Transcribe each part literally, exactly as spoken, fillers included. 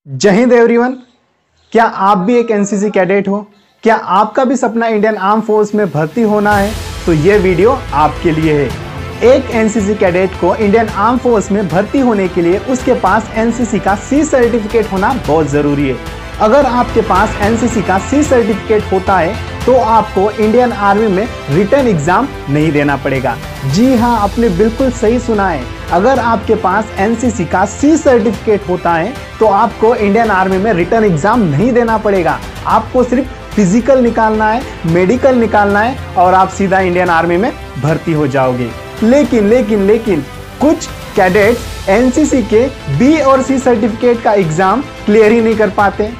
जय हिंद एवरीवन। क्या आप भी एक एनसीसी कैडेट हो? क्या आपका भी सपना इंडियन आर्म फोर्स में भर्ती होना है? तो ये वीडियो आपके लिए है। एक एनसीसी कैडेट को इंडियन आर्म फोर्स में भर्ती होने के लिए उसके पास एनसीसी का सी सर्टिफिकेट होना बहुत ज़रूरी है। अगर आपके पास एनसीसी का सी सर्टिफिकेट होता है तो आपको इंडियन आर्मी में रिटन एग्जाम नहीं देना पड़ेगा। जी हाँ, आपने बिल्कुल सही सुना है। अगर आपके पास एनसीसी का सी सर्टिफिकेट होता है तो आपको इंडियन आर्मी में रिटन एग्जाम नहीं देना पड़ेगा। आपको सिर्फ फिजिकल निकालना है, मेडिकल निकालना है और आप सीधा इंडियन आर्मी में भर्ती हो जाओगे। लेकिन लेकिन लेकिन कुछ कैडेट्स एनसीसी के बी और सी सर्टिफिकेट का एग्जाम क्लियर ही नहीं कर पाते।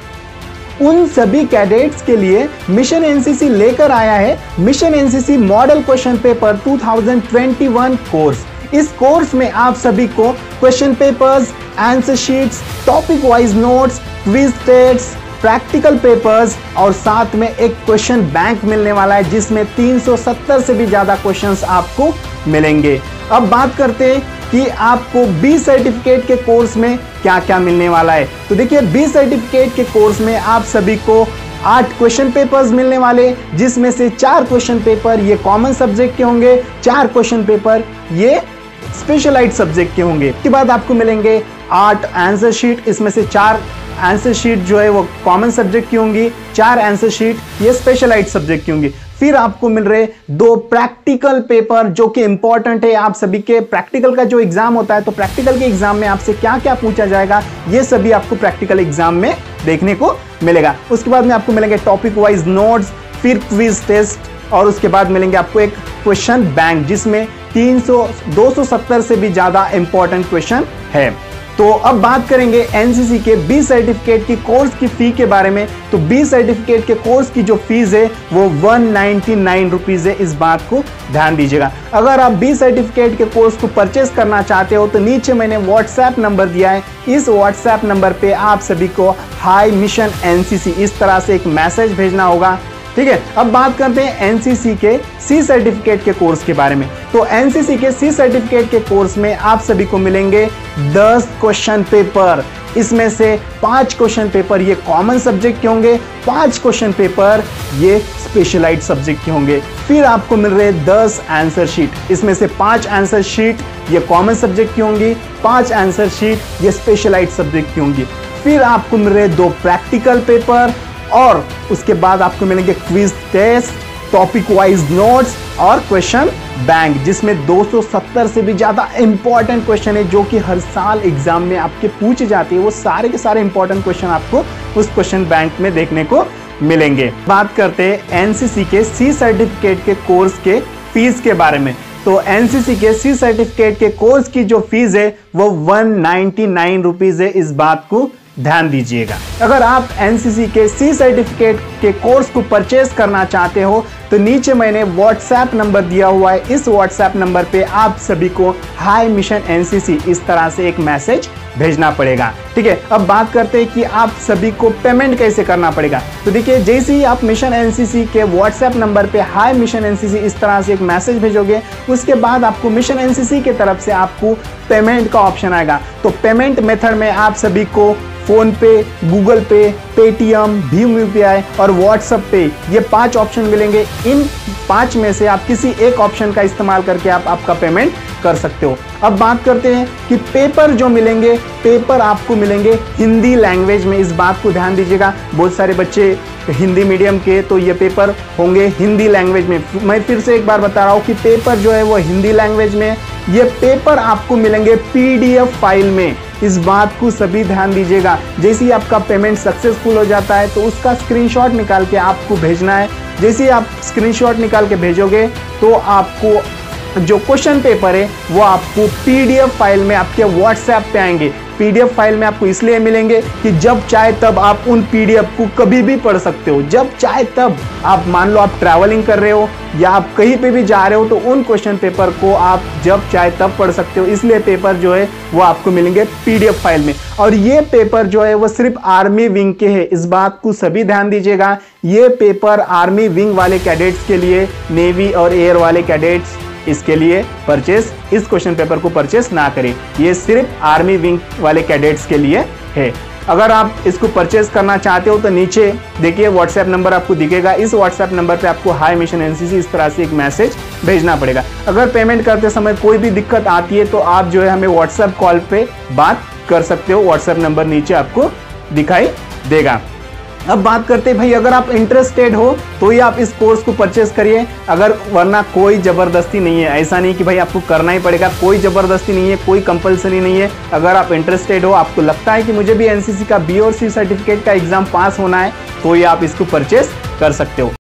उन सभी कैडेट्स के लिए मिशन एनसीसी लेकर आया है mission NCC model question paper दो हज़ार इक्कीस कोर्स। इस कोर्स में आप सभी को question papers, answer sheets, topic wise notes, quiz test, practical papers और साथ में एक क्वेश्चन बैंक मिलने वाला है जिसमें तीन सौ सत्तर से भी ज्यादा क्वेश्चंस आपको मिलेंगे। अब बात करते हैं कि आपको बी सर्टिफिकेट के कोर्स में क्या क्या मिलने वाला है। तो देखिए, बी सर्टिफिकेट के कोर्स में आप सभी को आठ क्वेश्चन पेपर्स मिलने वाले, जिसमें से चार क्वेश्चन पेपर ये कॉमन सब्जेक्ट के होंगे, चार क्वेश्चन पेपर ये स्पेशलाइज्ड सब्जेक्ट के होंगे। इसके बाद आपको मिलेंगे आठ आंसर शीट, इसमें से चार आंसर शीट जो है वो कॉमन सब्जेक्ट की होंगी, चार आंसर शीट ये स्पेशलाइज्ड सब्जेक्ट की होंगी। फिर आपको मिल रहे दो प्रैक्टिकल पेपर जो कि इंपॉर्टेंट है आप सभी के। प्रैक्टिकल का जो एग्जाम होता है तो प्रैक्टिकल के एग्जाम में आपसे क्या क्या पूछा जाएगा ये सभी आपको प्रैक्टिकल एग्जाम में देखने को मिलेगा। उसके बाद में आपको मिलेंगे टॉपिक वाइज नोट्स, फिर क्विज टेस्ट और उसके बाद मिलेंगे आपको एक क्वेश्चन बैंक जिसमें तीन सौ दो सौ सत्तर से भी ज्यादा इंपॉर्टेंट क्वेश्चन है। तो अब बात करेंगे एनसीसी के बी सर्टिफिकेट की कोर्स की फी के बारे में। तो बी सर्टिफिकेट के कोर्स की जो फीस है वो एक सौ निन्यानवे रुपीस है, इस बात को ध्यान दीजिएगा। अगर आप बी सर्टिफिकेट के कोर्स को परचेस करना चाहते हो तो नीचे मैंने व्हाट्सएप नंबर दिया है। इस व्हाट्सएप नंबर पे आप सभी को हाई मिशन एनसीसी इस तरह से एक मैसेज भेजना होगा, ठीक है। अब बात करते हैं एनसीसी के सी सर्टिफिकेट के कोर्स के बारे में। तो एनसीसी के सी सर्टिफिकेट के कोर्स में आप सभी को मिलेंगे दस क्वेश्चन पेपर। इसमें से पांच क्वेश्चन पेपर ये कॉमन सब्जेक्ट के होंगे, पांच क्वेश्चन पेपर ये स्पेशलाइज्ड सब्जेक्ट के होंगे। फिर आपको मिल रहे दस आंसर शीट, इसमें से पांच आंसर शीट ये कॉमन सब्जेक्ट की होंगी, पांच आंसर शीट ये स्पेशलाइज्ड सब्जेक्ट की होंगी। फिर आपको मिल रहे दो प्रैक्टिकल पेपर और उसके बाद आपको मिलेंगे quiz test, topic wise notes और क्वेश्चन बैंक जिसमें दो सौ सत्तर से भी ज्यादा इंपॉर्टेंट क्वेश्चन है जो कि हर साल एग्जाम में आपके पूछे जाते हैं। वो सारे के सारे इंपॉर्टेंट क्वेश्चन आपको उस क्वेश्चन बैंक में देखने को मिलेंगे। बात करते हैं एनसीसी के सी सर्टिफिकेट के कोर्स के फीस के बारे में। तो एनसीसी के सी सर्टिफिकेट के कोर्स की जो फीस है वो एक सौ निन्यानवे रुपीस है, इस बात को ध्यान दीजिएगा। अगर आप एनसीसी के सी सर्टिफिकेट के कोर्स को परचेस करना चाहते हो तो नीचे मैंने व्हाट्सएप नंबर दिया हुआ है। इस व्हाट्सएप नंबर पे आप सभी को हाई मिशन एनसीसी इस तरह से एक मैसेज भेजना पड़ेगा, ठीक है। अब बात करते हैं कि आप सभी को पेमेंट कैसे करना पड़ेगा। तो देखिए, जैसे ही आप मिशन एनसीसी के व्हाट्सएप नंबर पे हाई मिशन एनसीसी इस तरह से एक मैसेज भेजोगे, उसके बाद आपको मिशन एनसीसी की तरफ से आपको पेमेंट का ऑप्शन आएगा। तो पेमेंट मेथड में आप सभी को फोन पे, गूगल पे, पेटीएम, भीम यूपीआई और व्हाट्सएप पे ये पांच ऑप्शन मिलेंगे। इन पांच में से आप किसी एक ऑप्शन का इस्तेमाल करके आप आपका पेमेंट कर सकते हो। अब बात करते हैं कि पेपर जो मिलेंगे, पेपर आपको मिलेंगे हिंदी लैंग्वेज में, इस बात को ध्यान दीजिएगा। बहुत सारे बच्चे हिंदी मीडियम के तो ये पेपर होंगे हिंदी लैंग्वेज में। मैं फिर से एक बार बता रहा हूँ कि पेपर जो है वो हिंदी लैंग्वेज में। ये पेपर आपको मिलेंगे पीडीएफ फाइल में, इस बात को सभी ध्यान दीजिएगा। जैसे ही आपका पेमेंट सक्सेसफुल हो जाता है तो उसका स्क्रीनशॉट निकाल के आपको भेजना है। जैसे ही आप स्क्रीनशॉट निकाल के भेजोगे तो आपको जो क्वेश्चन पेपर है वो आपको पीडीएफ फाइल में आपके व्हाट्सएप पे आएंगे। पीडीएफ फाइल में आपको इसलिए मिलेंगे कि जब चाहे तब आप उन पीडीएफ को कभी भी पढ़ सकते हो। जब चाहे तब आप, मान लो आप ट्रैवलिंग कर रहे हो या आप कहीं पे भी जा रहे हो तो उन क्वेश्चन पेपर को आप जब चाहे तब पढ़ सकते हो। इसलिए पेपर जो है वो आपको मिलेंगे पीडीएफ फाइल में। और ये पेपर जो है वो सिर्फ आर्मी विंग के है, इस बात को सभी ध्यान दीजिएगा। ये पेपर आर्मी विंग वाले कैडेट्स के लिए, नेवी और एयर वाले कैडेट्स इसके लिए परचेस इस क्वेश्चन पेपर को परचेस ना करें। ये सिर्फ आर्मी विंग वाले कैडेट्स के लिए है। अगर आप इसको परचेज करना चाहते हो तो नीचे देखिए व्हाट्सएप नंबर आपको दिखेगा, इस व्हाट्सएप नंबर पे आपको हाई मिशन एनसीसी इस तरह से एक मैसेज भेजना पड़ेगा। अगर पेमेंट करते समय कोई भी दिक्कत आती है तो आप जो है हमें व्हाट्सएप कॉल पे बात कर सकते हो, व्हाट्सएप नंबर नीचे आपको दिखाई देगा। अब बात करते हैं भाई, अगर आप इंटरेस्टेड हो तो ही आप इस कोर्स को परचेस करिए, अगर वरना कोई जबरदस्ती नहीं है। ऐसा नहीं कि भाई आपको करना ही पड़ेगा, कोई जबरदस्ती नहीं है, कोई कंपलसरी नहीं है। अगर आप इंटरेस्टेड हो, आपको लगता है कि मुझे भी एनसीसी का बी और सी सर्टिफिकेट का एग्जाम पास होना है, तो ही आप इसको परचेस कर सकते हो।